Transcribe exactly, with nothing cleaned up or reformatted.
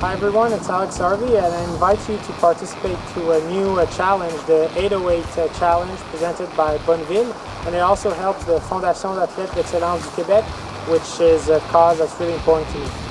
Hi everyone, it's Alex Harvey, and I invite you to participate to a new uh, challenge, the eight oh eight uh, challenge presented by Bonneville, and it also helps the Fondation d'Athlètes d'Excellence du Québec, which is a cause that's really important to me.